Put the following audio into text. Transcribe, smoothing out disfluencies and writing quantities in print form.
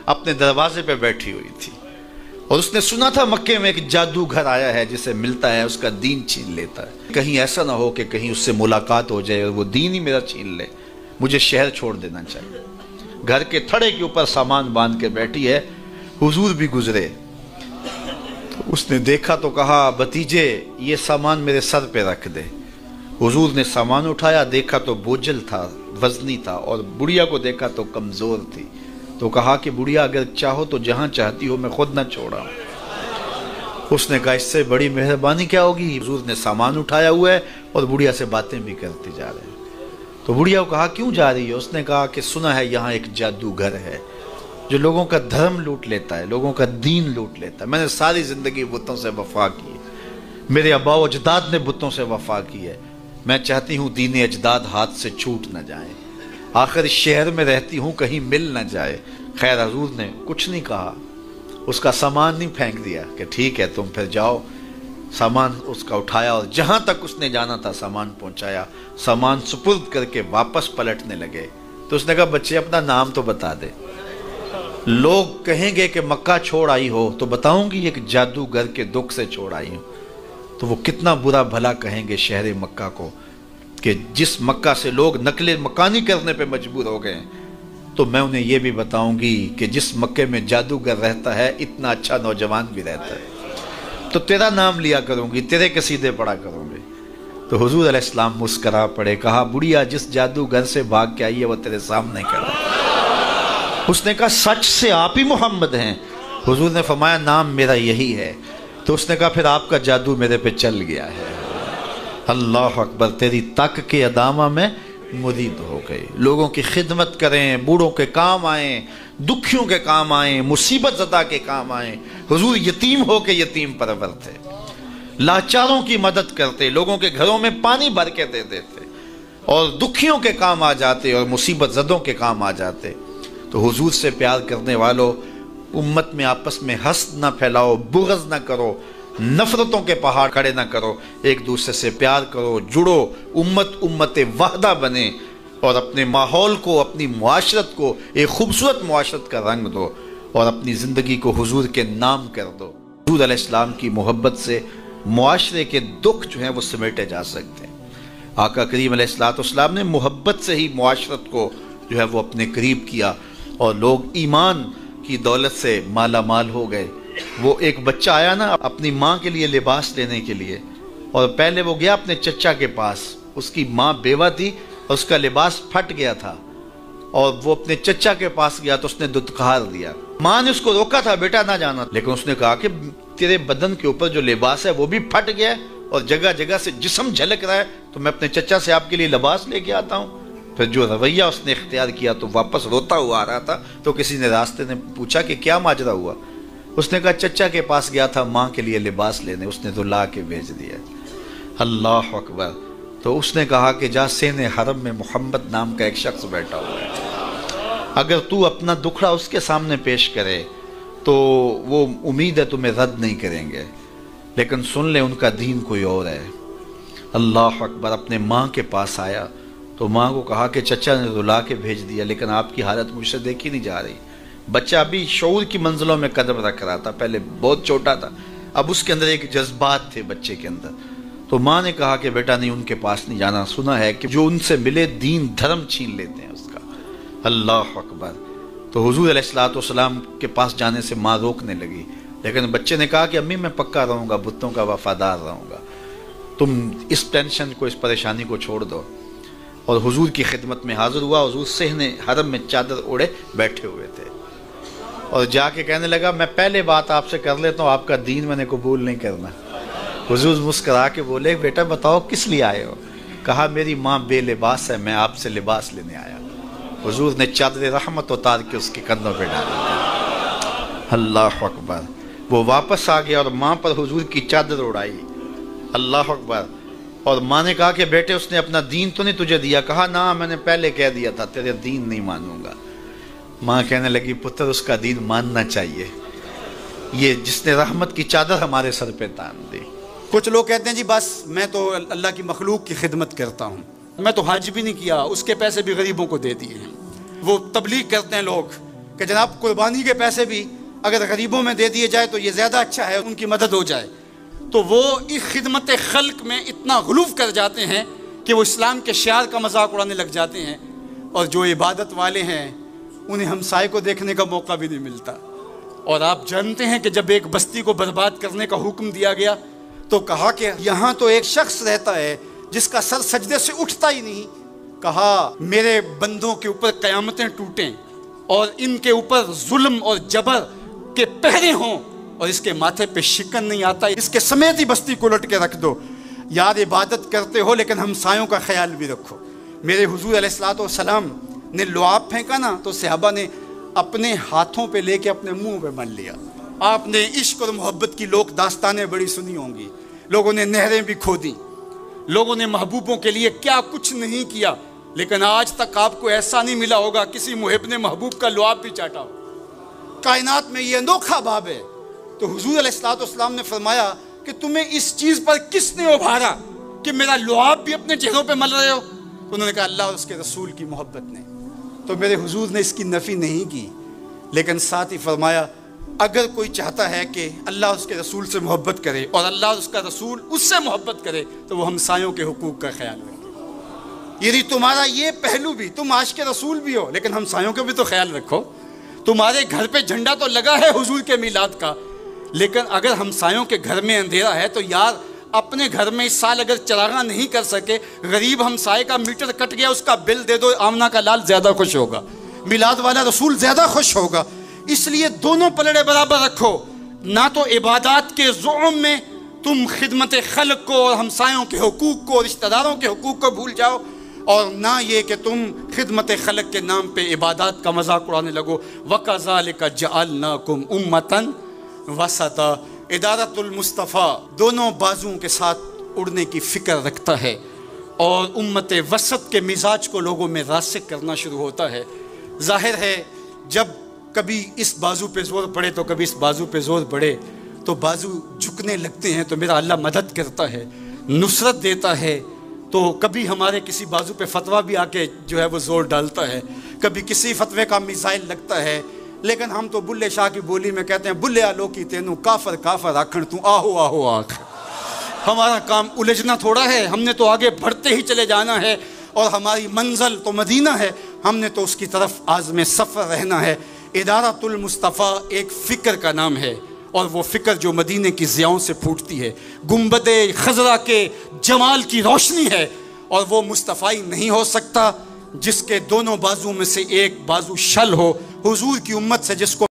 अपने दरवाजे पे बैठी हुई थी और उसने सुना था मक्के में एक जादूगर आया है, जिसे मिलता है उसका दीन छीन लेता है। कहीं ऐसा ना हो कि कहीं उससे मुलाकात हो जाए और वो दीन ही मेरा छीन ले, मुझे शहर छोड़ देना चाहिए। घर के थड़े के ऊपर सामान बांध के बैठी है, हुजूर भी गुजरे तो उसने देखा तो कहा, भतीजे ये सामान मेरे सर पे रख दे। हुजूर ने सामान उठाया, देखा तो बोझल था, वजनी था, और बुढ़िया को देखा तो कमज़ोर थी। तो कहा कि बुढ़िया अगर चाहो तो जहाँ चाहती हो मैं खुद ना छोड़ा। उसने कहा इससे बड़ी मेहरबानी क्या होगी। हुजूर ने सामान उठाया हुआ है और बुढ़िया से बातें भी करते जा रहे हैं। तो बुढ़िया को कहा क्यों जा रही है। उसने कहा कि सुना है यहाँ एक जादूगर है जो लोगों का धर्म लूट लेता है, लोगों का दीन लूट लेता है। मैंने सारी जिंदगी बुतों से वफा की है, मेरे अब्बा व अजदाद ने बुतों से वफा की है, मैं चाहती हूँ दीन अजदाद हाथ से छूट न जाए, आखिर शहर में रहती हूँ कहीं मिल न जाए। खैर हुजूर ने कुछ नहीं कहा, उसका सामान नहीं फेंक दिया कि ठीक है तुम फिर जाओ। सामान उसका उठाया और जहाँ तक उसने जाना था सामान पहुँचाया। सामान सुपुर्द करके वापस पलटने लगे तो उसने कहा बच्चे अपना नाम तो बता दे, लोग कहेंगे कि मक्का छोड़ आई हो तो बताऊंगी एक जादूगर के दुख से छोड़ आई हूँ। तो वो कितना बुरा भला कहेंगे शहर मक्का को कि जिस मक्का से लोग नकले मकानी करने पे मजबूर हो गए। तो मैं उन्हें यह भी बताऊंगी कि जिस मक्के में जादूगर रहता है इतना अच्छा नौजवान भी रहता है, तो तेरा नाम लिया करूंगी, तेरे कसीदे पढ़ा करूंगी। तो हुजूर अलैहिस्सलाम मुस्करा पड़े, कहा बुढ़िया जिस जादूगर से भाग के आई है वो तेरे सामने खड़ा। उसने कहा सच से आप ही मोहम्मद हैं। हुजूर ने फरमाया नाम मेरा यही है। तो उसने कहा फिर आपका जादू मेरे पे चल गया है। अल्लाह अकबर, तेरी तक के अदामा में मुरीद हो गए। लोगों की खिदमत करें, बूढ़ों के काम आए, दुखियों के काम आए, मुसीबत ज़दा के काम आए। हुजूर यतीम हो के यतीम परवर थे, लाचारों की मदद करते, लोगों के घरों में पानी भर के दे देते और दुखियों के काम आ जाते और मुसीबत ज़दों के काम आ जाते। तो हुजूर से प्यार करने वालों, उम्मत में आपस में हस्द ना फैलाओ, बुग़्ज़ ना करो, नफरतों के पहाड़ खड़े ना करो, एक दूसरे से प्यार करो, जुड़ो, उम्मत वहदा बने और अपने माहौल को, अपनी मुआशरत को एक खूबसूरत मुआशरत का रंग दो और अपनी ज़िंदगी को हुजूर के नाम कर दो। हुजूर अलैहिस्सलाम की मोहब्बत से मुआशरे के दुख जो हैं वो समेटे जा सकते हैं। आका करीम अलैहिस्सलाम ने मोहब्बत से ही मुआशरत को जो है वो अपने करीब किया और लोग ईमान की दौलत से माला माल हो गए। वो एक बच्चा आया ना अपनी माँ के लिए लिबास लेने के लिए, और पहले वो गया अपने चचा के पास, उसकी माँ बेवा थी और उसका लिबास फट गया था और वो अपने चचा के पास गया तो उसने दुत्कार दिया। माँ ने उसको रोका था बेटा ना जाना, लेकिन उसने कहा कि तेरे बदन के ऊपर जो लिबास है वो भी फट गया और जगह जगह से जिस्म झलक रहा है, तो मैं अपने चचा से आपके लिए लिबास लेके आता हूँ। फिर जो रवैया उसने इख्तियार किया तो वापस रोता हुआ आ रहा था। तो किसी ने रास्ते ने पूछा कि क्या माजरा हुआ। उसने कहा चचा के पास गया था माँ के लिए लिबास लेने, उसने तो ला के भेज दिया। अल्लाह अकबर। तो उसने कहा कि जा सेने हरम में मोहम्मद नाम का एक शख्स बैठा हुआ है, अगर तू अपना दुखड़ा उसके सामने पेश करे तो वो उम्मीद है तुम्हें रद्द नहीं करेंगे, लेकिन सुन ले उनका दीन कोई और है। अल्लाह अकबर। अपने माँ के पास आया तो माँ को कहा कि चचा ने रुला के भेज दिया, लेकिन आपकी हालत मुझसे देखी नहीं जा रही। बच्चा अभी शऊर की मंजिलों में कदम रख रहा था, पहले बहुत छोटा था, अब उसके अंदर एक जज्बात थे बच्चे के अंदर। तो माँ ने कहा कि बेटा नहीं, उनके पास नहीं जाना, सुना है कि जो उनसे मिले दीन धर्म छीन लेते हैं उसका। अल्लाह अकबर। तो हुजूर अलैहिस्सलाम के पास जाने से माँ रोकने लगी, लेकिन बच्चे ने कहा कि अम्मी मैं पक्का रहूँगा, बुतों का वफादार रहूँगा, तुम इस टेंशन को, इस परेशानी को छोड़ दो। और हुजूर की खिदमत में हाजिर हुआ। हुजूर सेहने हरम में चादर ओढ़े बैठे हुए थे और जाके कहने लगा मैं पहले बात आपसे कर लेता हूँ, आपका दीन मैंने कबूल नहीं करना। हुजूर मुस्करा के बोले बेटा बताओ किस लिए आए हो। कहा मेरी माँ बेलिबास है, मैं आपसे लिबास लेने आया। हुजूर ने चादर रहमत उतार के उसके कंधों पे डाला। अल्लाह अकबर। वो वापस आ गया और माँ पर हुजूर की चादर उड़ाई। अल्लाह अकबर। और माँ ने कहा कि बेटे उसने अपना दीन तो नहीं तुझे दिया। कहा ना, मैंने पहले कह दिया था तेरे दीन नहीं मानूंगा। माँ कहने लगी पुत्र उसका दीन मानना चाहिए, ये जिसने रहमत की चादर हमारे सर पे तान दी। कुछ लोग कहते हैं जी बस मैं तो अल्लाह की मखलूक की खिदमत करता हूँ, मैं तो हज भी नहीं किया, उसके पैसे भी गरीबों को दे दिए। वो तबलीग करते हैं लोग कि जनाब कुर्बानी के पैसे भी अगर गरीबों में दे दिए जाए तो ये ज़्यादा अच्छा है, उनकी मदद हो जाए। तो वो इस खिदमत खल्क में इतना गुलूफ कर जाते हैं कि वो इस्लाम के शियार का मजाक उड़ाने लग जाते हैं। और जो इबादत वाले हैं उन्हें हमसाये को देखने का मौका भी नहीं मिलता। और आप जानते हैं कि जब एक बस्ती को बर्बाद करने का हुक्म दिया गया तो कहा कि यहाँ तो एक शख्स रहता है जिसका सर सजदे से उठता ही नहीं। कहा मेरे बंदों के ऊपर क़यामतें टूटें और इनके ऊपर जुल्म और जबर के पहरे हों और इसके माथे पे शिकन नहीं आता, इसके समेत ही बस्ती को लट के रख दो। यार इबादत करते हो लेकिन हमसायों का ख्याल भी रखो। मेरे हुजूर अलैहिस्सलाम ने लुआब फेंका ना तो सहाबा ने अपने हाथों पे लेके अपने मुंह पे मल लिया। आपने इश्क और मोहब्बत की लोक दास्तानें बड़ी सुनी होंगी। लोगों ने नहरें भी खोदी, लोगों ने महबूबों के लिए क्या कुछ नहीं किया, लेकिन आज तक आपको ऐसा नहीं मिला होगा किसी मुहिब ने महबूब का लुआब भी चाटा हो। कायनात में ये अनोखा बाब है। तो हुजूर अलैहिस्सलाम ने फरमाया कि तुम्हें इस चीज़ पर किसने उभारा कि मेरा लुआब भी अपने चेहरों पे मल रहे हो? तो उन्होंने कहा अल्लाह और उसके रसूल की मोहब्बत ने। तो मेरे हुजूर ने इसकी नफ़ी नहीं की, लेकिन साथ ही फरमाया अगर कोई चाहता है कि अल्लाह उसके रसूल से मोहब्बत करे और अल्लाह उसका रसूल उससे मोहब्बत करे तो वो हमसायों के हुकूक का ख्याल रखे। यदि तुम्हारा ये पहलू भी, तुम आशिक रसूल भी हो लेकिन हमसायों का भी तो ख्याल रखो। तुम्हारे घर पे झंडा तो लगा है हुजूर के मिलाद का, लेकिन अगर हमसायों के घर में अंधेरा है तो यार अपने घर में इस साल अगर चरागा नहीं कर सके, गरीब हमसाये का मीटर कट गया उसका बिल दे दो, आमना का लाल ज़्यादा खुश होगा, मिलाद वाला रसूल ज़्यादा खुश होगा। इसलिए दोनों पलड़े बराबर रखो। ना तो इबादत के ज़ुल्म में तुम खिदमत खल्क को और हमसायों के हुकूक को, रिश्तेदारों के हुकूक को भूल जाओ, और ना ये कि तुम खिदमत खल्क के नाम पे इबादत का मजाक उड़ाने लगो। वकज़ालिका जअलनाकुम उम्मतन वसता। इदारतुल मुस्तफ़ा दोनों बाजुओं के साथ उड़ने की फ़िक्र रखता है और उम्मत वसत के मिजाज को लोगों में रासिक करना शुरू होता है। जाहिर है जब कभी इस बाजू पे ज़ोर पड़े तो कभी इस बाजू पे ज़ोर पड़े तो बाजू झुकने लगते हैं, तो मेरा अल्लाह मदद करता है, नुसरत देता है। तो कभी हमारे किसी बाजू पे फतवा भी आके जो है वो ज़ोर डालता है, कभी किसी फतवे का मिसाइल लगता है। लेकिन हम तो बुल्ले शाह की बोली में कहते हैं बुल्ले आलो की तेनू काफर काफर आखण तू आहो आहो आख। हमारा काम उलझना थोड़ा है, हमने तो आगे बढ़ते ही चले जाना है और हमारी मंजिल तो मदीना है, हमने तो उसकी तरफ आज़म सफ़र रहना है। इदारतुल मुस्तफ़ा एक फ़िक्र का नाम है और वो फ़िक्र जो मदीने की ज़ियाओं से फूटती है, गुंबदे खज़रा के जमाल की रोशनी है, और वो मुस्तफ़ाई नहीं हो सकता जिसके दोनों बाजू में से एक बाजू शल हो। हुजूर की उम्मत से जिसको